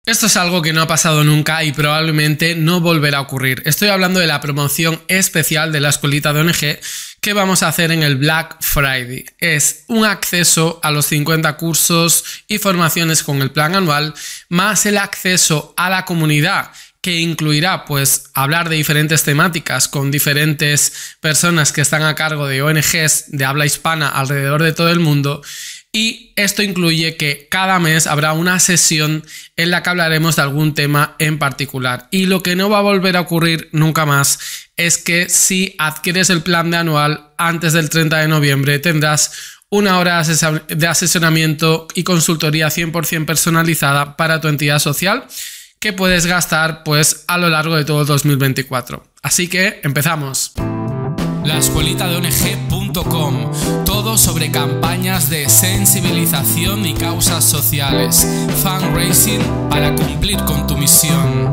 Esto es algo que no ha pasado nunca y probablemente no volverá a ocurrir. Estoy hablando de la promoción especial de la Escuelita de ONG que vamos a hacer en el Black Friday. Es un acceso a los 50 cursos y formaciones con el plan anual, más el acceso a la comunidad, que incluirá pues hablar de diferentes temáticas con diferentes personas que están a cargo de ONGs de habla hispana alrededor de todo el mundo. Y esto incluye que cada mes habrá una sesión en la que hablaremos de algún tema en particular. Y lo que no va a volver a ocurrir nunca más es que si adquieres el plan de anual antes del 30 de noviembre tendrás una hora de asesoramiento y consultoría 100% personalizada para tu entidad social que puedes gastar pues a lo largo de todo 2024. Así que empezamos. laescuelitadeong.com, todo sobre campañas de sensibilización y causas sociales, fundraising para cumplir con tu misión.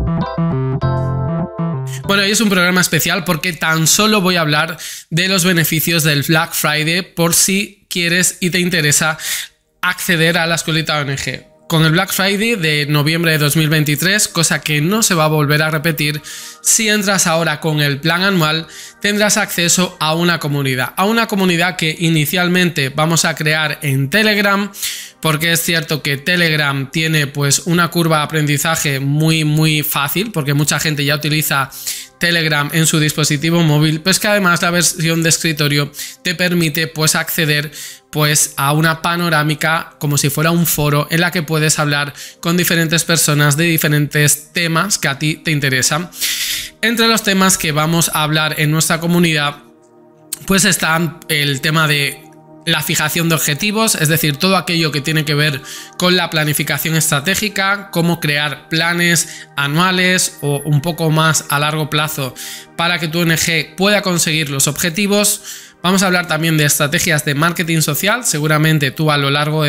Bueno, hoy es un programa especial porque tan solo voy a hablar de los beneficios del Black Friday por si quieres y te interesa acceder a la Escuelita ONG. Con el Black Friday de noviembre de 2023, cosa que no se va a volver a repetir, si entras ahora con el plan anual, tendrás acceso a una comunidad que inicialmente vamos a crear en Telegram, porque es cierto que Telegram tiene pues una curva de aprendizaje muy fácil, porque mucha gente ya utiliza Telegram en su dispositivo móvil, pues que además la versión de escritorio te permite pues acceder pues a una panorámica como si fuera un foro en la que puedes hablar con diferentes personas de diferentes temas que a ti te interesan. Entre los temas que vamos a hablar en nuestra comunidad pues está el tema de la fijación de objetivos, es decir, todo aquello que tiene que ver con la planificación estratégica, cómo crear planes anuales o un poco más a largo plazo para que tu ONG pueda conseguir los objetivos. Vamos a hablar también de estrategias de marketing social. Seguramente tú a lo largo de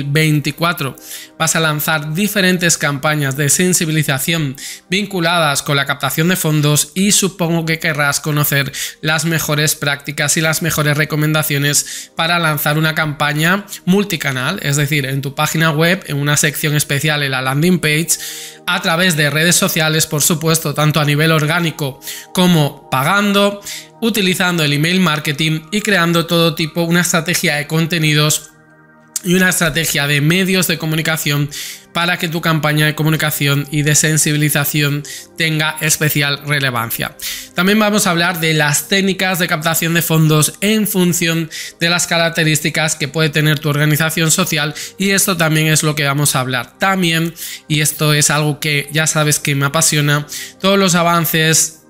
2024 vas a lanzar diferentes campañas de sensibilización vinculadas con la captación de fondos y supongo que querrás conocer las mejores prácticas y las mejores recomendaciones para lanzar una campaña multicanal, es decir, en tu página web, en una sección especial en la landing page, a través de redes sociales, por supuesto, tanto a nivel orgánico como pagando, utilizando el email marketing y creando todo tipo, una estrategia de contenidos y una estrategia de medios de comunicación para que tu campaña de comunicación y de sensibilización tenga especial relevancia. También vamos a hablar de las técnicas de captación de fondos en función de las características que puede tener tu organización social, y esto también es lo que vamos a hablar. También, y esto es algo que ya sabes que me apasiona, todos los avances,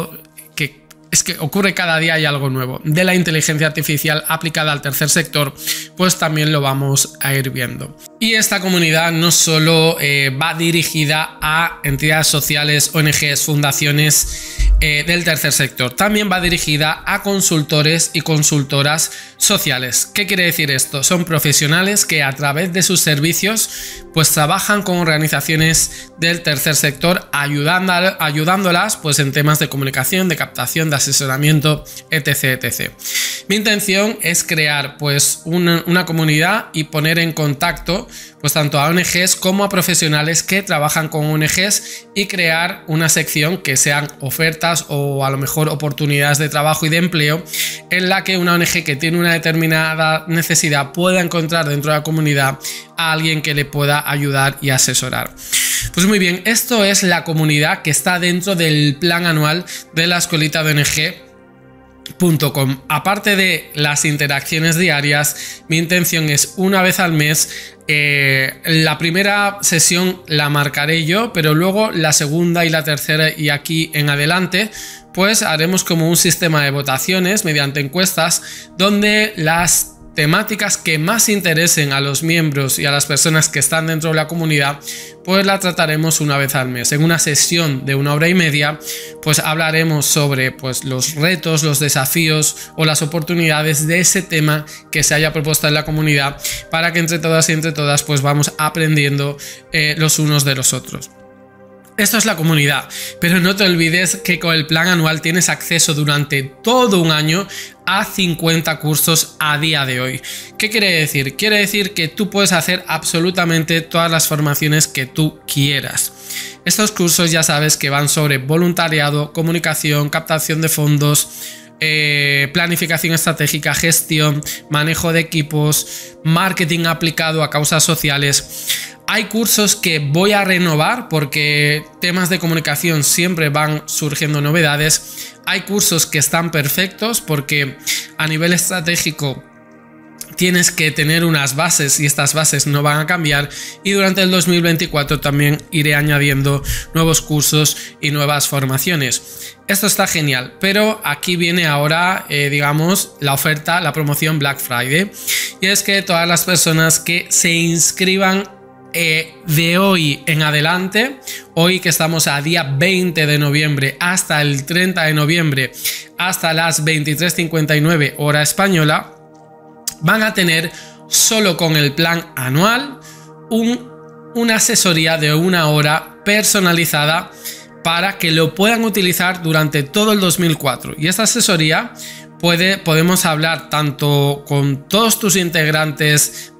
es que ocurre cada día, hay algo nuevo de la inteligencia artificial aplicada al tercer sector, pues también lo vamos a ir viendo. Y esta comunidad no solo va dirigida a entidades sociales, ONGs, fundaciones del tercer sector, también va dirigida a consultores y consultoras sociales. ¿Qué quiere decir esto? Son profesionales que a través de sus servicios pues trabajan con organizaciones del tercer sector, ayudándolas pues en temas de comunicación, de captación, de asesoramiento, etc. Mi intención es crear pues una comunidad y poner en contacto pues tanto a ONGs como a profesionales que trabajan con ONGs y crear una sección que sean ofertas o a lo mejor oportunidades de trabajo y de empleo en la que una ONG que tiene una determinada necesidad pueda encontrar dentro de la comunidad a alguien que le pueda ayudar y asesorar. Pues muy bien, esto es la comunidad que está dentro del plan anual de la Escuelita de ONG.com. Aparte de las interacciones diarias, mi intención es una vez al mes. La primera sesión la marcaré yo, pero luego la segunda y la tercera y aquí en adelante pues haremos como un sistema de votaciones mediante encuestas donde las temáticas que más interesen a los miembros y a las personas que están dentro de la comunidad pues la trataremos una vez al mes. En una sesión de 1 hora y media pues hablaremos sobre pues los retos, los desafíos o las oportunidades de ese tema que se haya propuesto en la comunidad para que entre todas y entre todas pues vamos aprendiendo los unos de los otros. Esto es la comunidad, pero no te olvides que con el plan anual tienes acceso durante todo un año a 50 cursos a día de hoy. ¿Qué quiere decir? Quiere decir que tú puedes hacer absolutamente todas las formaciones que tú quieras. Estos cursos ya sabes que van sobre voluntariado, comunicación, captación de fondos, planificación estratégica, gestión, manejo de equipos, marketing aplicado a causas sociales. Hay cursos que voy a renovar porque temas de comunicación siempre van surgiendo novedades. Hay cursos que están perfectos porque a nivel estratégico tienes que tener unas bases y estas bases no van a cambiar, y durante el 2024 también iré añadiendo nuevos cursos y nuevas formaciones. Esto está genial, pero aquí viene ahora, digamos, la oferta, la promoción Black Friday, y es que todas las personas que se inscriban de hoy en adelante, hoy que estamos a día 20 de noviembre hasta el 30 de noviembre, hasta las 23:59 hora española, van a tener solo con el plan anual una asesoría de 1 hora personalizada para que lo puedan utilizar durante todo el 2004. Y esta asesoría podemos hablar tanto con todos tus integrantes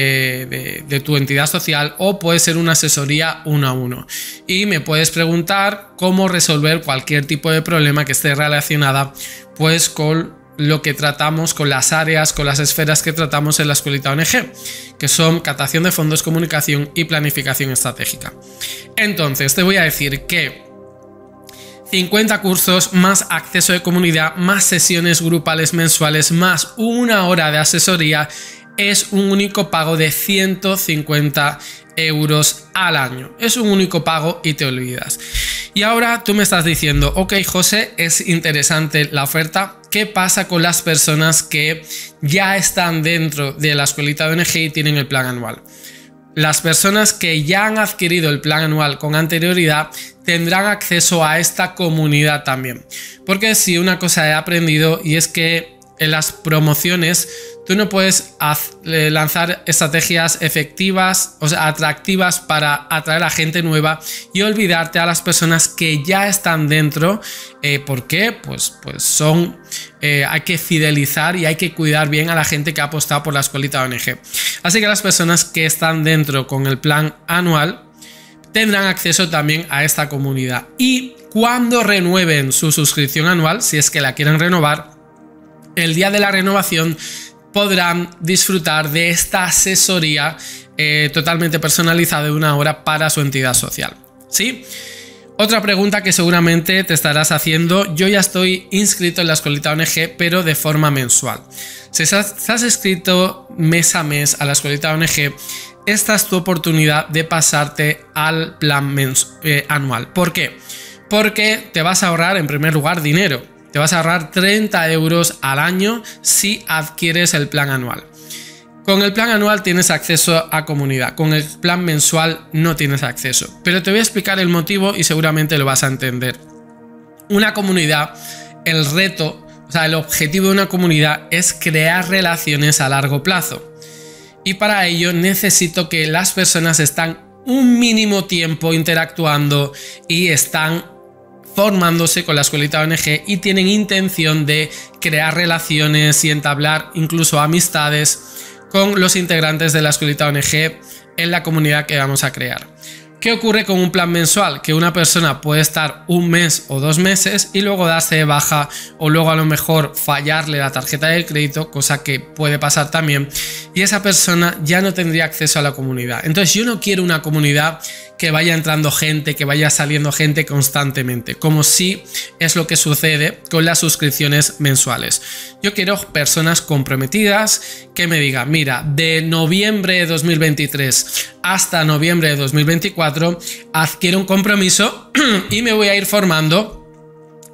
de tu entidad social, o puede ser una asesoría 1 a 1. Y me puedes preguntar cómo resolver cualquier tipo de problema que esté relacionada pues con lo que tratamos, con las áreas, con las esferas que tratamos en la Escuelita ONG, que son captación de fondos, comunicación y planificación estratégica. Entonces te voy a decir que 50 cursos, más acceso de comunidad, más sesiones grupales mensuales, más 1 hora de asesoría, es un único pago de 150 euros al año. Es un único pago y te olvidas. Y ahora tú me estás diciendo, ok José, es interesante la oferta. ¿Qué pasa con las personas que ya están dentro de la Escuelita de ONG y tienen el plan anual? Las personas que ya han adquirido el plan anual con anterioridad tendrán acceso a esta comunidad también. Porque si una cosa he aprendido, y es que en las promociones tú no puedes lanzar estrategias efectivas, o sea, atractivas para atraer a gente nueva y olvidarte a las personas que ya están dentro. ¿Por qué? Pues hay que fidelizar y hay que cuidar bien a la gente que ha apostado por la Escuelita ONG. Así que las personas que están dentro con el plan anual tendrán acceso también a esta comunidad. Y cuando renueven su suscripción anual, si es que la quieren renovar, el día de la renovación podrán disfrutar de esta asesoría totalmente personalizada de 1 hora para su entidad social. ¿Sí? Otra pregunta que seguramente te estarás haciendo: yo ya estoy inscrito en la Escuelita ONG, pero de forma mensual. Si estás inscrito mes a mes a la Escuelita ONG, esta es tu oportunidad de pasarte al plan anual. ¿Por qué? Porque te vas a ahorrar, en primer lugar, dinero. Te vas a ahorrar 30 euros al año si adquieres el plan anual. Con el plan anual tienes acceso a comunidad, con el plan mensual no tienes acceso. Pero te voy a explicar el motivo y seguramente lo vas a entender. Una comunidad, el reto, o sea, el objetivo de una comunidad es crear relaciones a largo plazo. Y para ello necesito que las personas están un mínimo tiempo interactuando y están formándose con la Escuelita ONG y tienen intención de crear relaciones y entablar incluso amistades con los integrantes de la Escuelita ONG en la comunidad que vamos a crear. ¿Qué ocurre con un plan mensual? Que una persona puede estar 1 mes o 2 meses y luego darse de baja, o luego a lo mejor fallarle la tarjeta de crédito, cosa que puede pasar también, y esa persona ya no tendría acceso a la comunidad. Entonces yo no quiero una comunidad que vaya entrando gente, que vaya saliendo gente constantemente, como si es lo que sucede con las suscripciones mensuales. Yo quiero personas comprometidas que me digan: mira, de noviembre de 2023 hasta noviembre de 2024 adquiero un compromiso y me voy a ir formando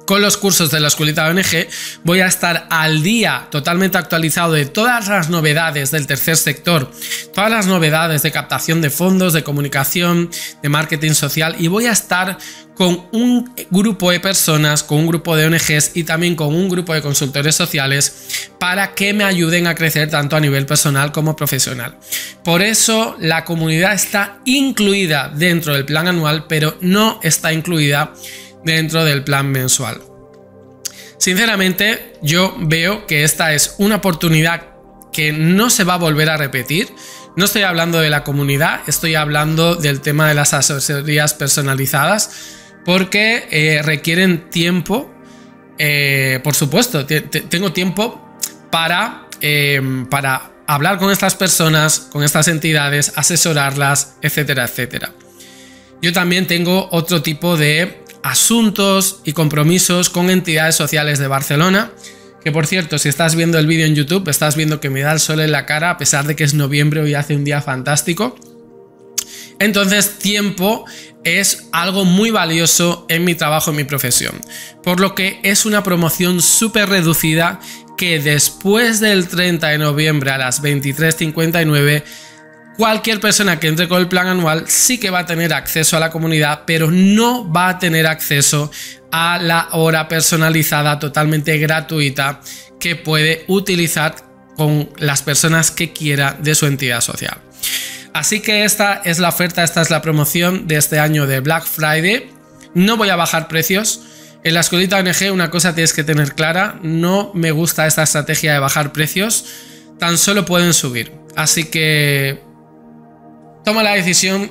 Con los cursos de la Escuelita ONG voy a estar al día, totalmente actualizado de todas las novedades del tercer sector, todas las novedades de captación de fondos, de comunicación, de marketing social, y voy a estar con un grupo de personas, con un grupo de ONGs y también con un grupo de consultores sociales para que me ayuden a crecer tanto a nivel personal como profesional. Por eso la comunidad está incluida dentro del plan anual, pero no está incluida dentro del plan mensual. Sinceramente, yo veo que esta es una oportunidad que no se va a volver a repetir. No estoy hablando de la comunidad, estoy hablando del tema de las asesorías personalizadas, porque requieren tiempo. Por supuesto, tengo tiempo para hablar con estas personas, con estas entidades, asesorarlas, etcétera, etcétera. Yo también tengo otro tipo de asuntos y compromisos con entidades sociales de Barcelona, que por cierto, si estás viendo el vídeo en YouTube, estás viendo que me da el sol en la cara a pesar de que es noviembre y hace un día fantástico. Entonces, tiempo es algo muy valioso en mi trabajo, en mi profesión, por lo que es una promoción súper reducida que después del 30 de noviembre a las 23:59 cualquier persona que entre con el plan anual sí que va a tener acceso a la comunidad, pero no va a tener acceso a la hora personalizada totalmente gratuita que puede utilizar con las personas que quiera de su entidad social. Así que esta es la oferta, esta es la promoción de este año de Black Friday. No voy a bajar precios. En la Escuelita ONG una cosa tienes que tener clara: no me gusta esta estrategia de bajar precios, tan solo pueden subir. Así que toma la decisión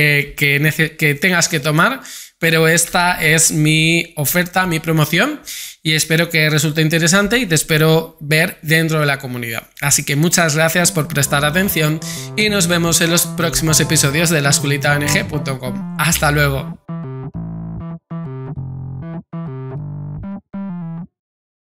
que tengas que tomar, pero esta es mi oferta, mi promoción, y espero que resulte interesante y te espero ver dentro de la comunidad. Así que muchas gracias por prestar atención y nos vemos en los próximos episodios de laescuelitaong.com. Hasta luego.